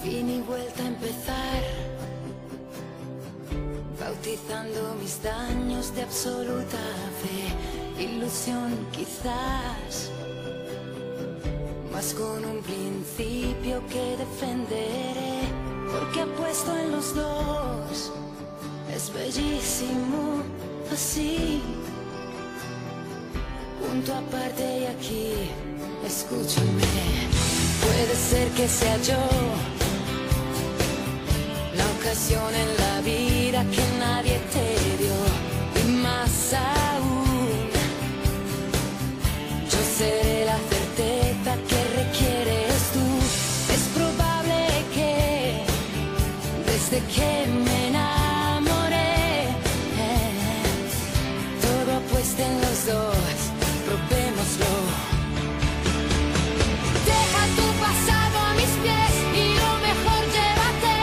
Fin y vuelta a empezar, bautizando mis daños de absoluta fe, ilusión quizás, mas con un principio que defenderé, porque apuesto en los dos, es bellísimo así, punto aparte y aquí, escúchame, puede ser que sea yo la ocasión en la vida que nadie te dio, y más aún, yo seré la certeza que requieres tú. Es probable que desde que me enamoré, todo apuesta en los dos, probémoslo. Deja tu pasado a mis pies y lo mejor llévate.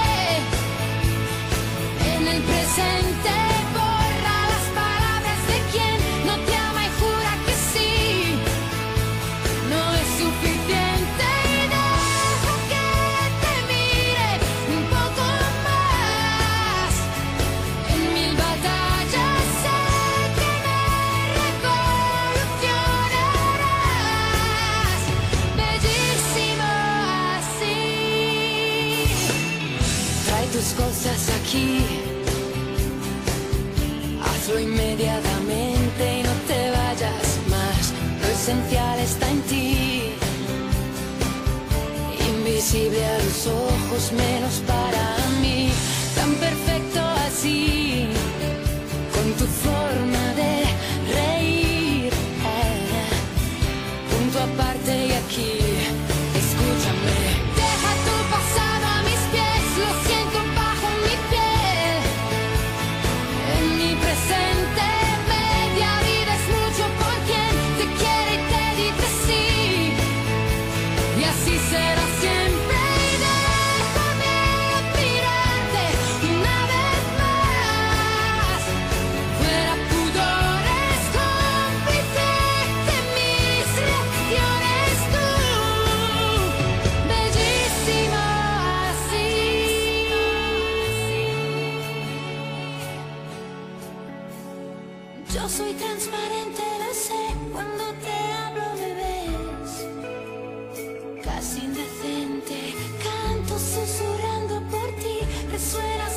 En el presente borra las palabras de quien no te ama y jura que sí. No es suficiente y deja que te mire un poco más. En mil batallas sé que me revolucionarás. Bellísimo así. Trae tus cosas aquí, hazlo inmediatamente y no te vayas más. Lo esencial está en ti, invisible a los ojos, menos para mí. Tan perfecto así, con tu forma de reír, punto aparte y aquí, escúchame. Deja tu pasado a mis pies, lo siento bajo mi piel. En mi presente media vida es mucho por quien te quiere y te dice sí. Y así será siempre y déjame admirarte una vez más. Fuera pudores, cómplice de mis reacciones tú. Bellísimo así. Yo soy transparente, lo sé, cuando te hablo me ves casi indecente, canto susurrando por ti, resuena